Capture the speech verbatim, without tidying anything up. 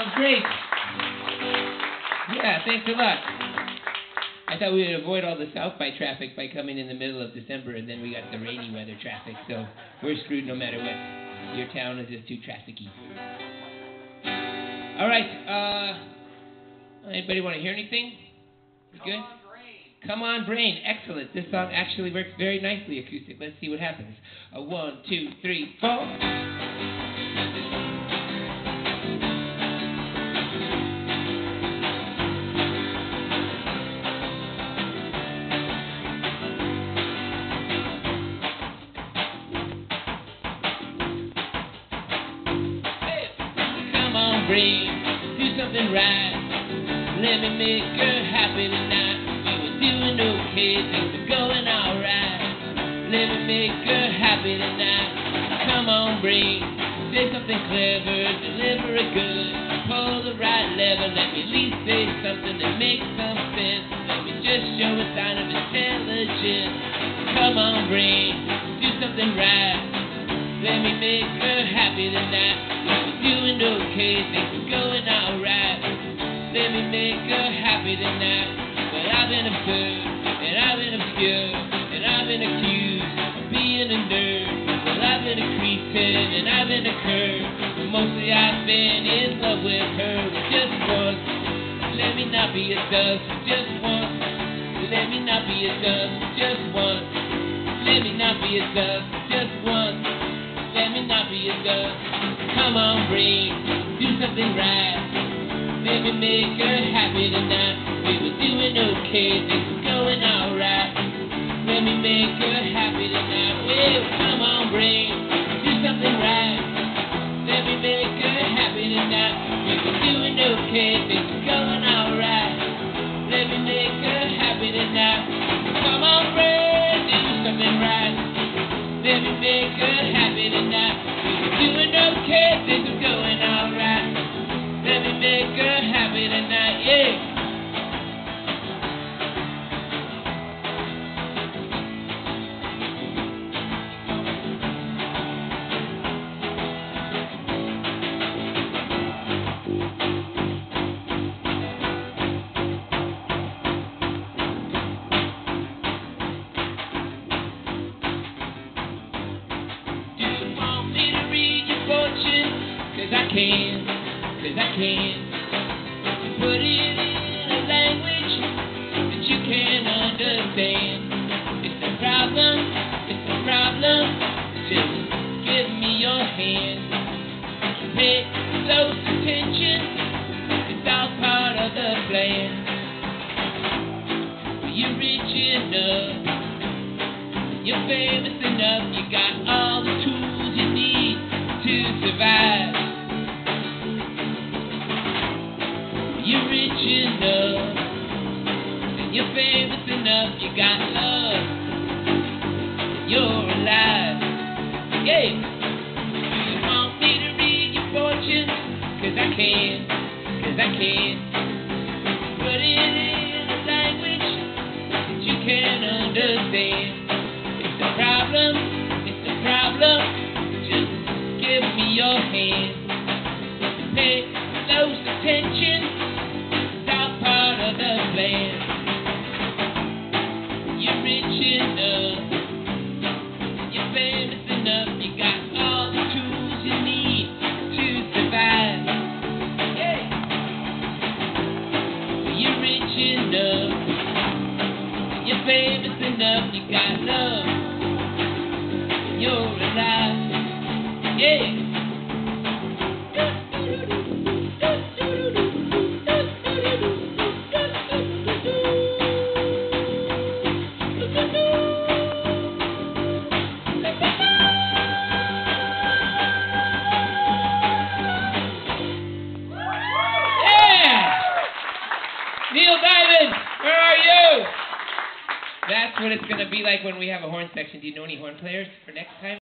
Sounds great. Yeah, thanks a lot. I thought we would avoid all the South by traffic by coming in the middle of December, and then we got the rainy weather traffic, so we're screwed no matter what. Your town is just too trafficy. All right. Uh, anybody want to hear anything? You good? Come on, Brain. Come on, Brain. Excellent. This song actually works very nicely acoustic. Let's see what happens. A one, two, three, four. Brain, do something right. Let me make her happy tonight. We were doing okay, things were going alright. Let me make her happy tonight. Come on, Brain, say something clever, deliver it good. Pull the right lever, let me at least say something that makes some sense. Let me just show a sign of intelligence. Come on, Brain, do something right. Let me make her happy tonight. Doing okay, things are going alright. Let me make her happy tonight. Well, I've been absurd, and I've been obscure, and I've been accused of being a nerd. Well, I've been a cretin, and I've been a cur. But mostly I've been in love with her. Just once, let me not be a dust. Just once, let me not be a dust. Just once, let me not be a dust. Just once, let me not be a dust. Come on, Brain, do something right. Let me make her happy tonight. We were doing okay, things were going alright. Let me make her happy tonight. Well, come on, Brain, do something right. Let me make her happy tonight. We were doing okay, things were going alright. Let me make her happy tonight. Come on, Brain, do something right. Let me make her happy tonight. We were doing okay, things are going alright. Let me make her happy tonight, yeah. Cause I can, cause I can put it in a language that you can understand. It's a problem, it's a problem. Just give me your hand. Pay close attention, it's all part of the plan. You're rich enough, you're famous enough, you got all the tools you need to survive. You're rich enough, and you're famous enough, you got love, you're alive, yeah. You want me to read your fortune? Cause I can, cause I can. Put it in a language that you can understand. It's a problem, it's a problem, just give me your hand. Pay close attention, part of the plan. You're rich enough, you're famous enough, you got all the tools you need to survive. Yeah. You're rich enough, you're famous enough, you got love, you're alive. Yeah. Neil Diamond, where are you? That's what it's going to be like when we have a horn section. Do you know any horn players for next time?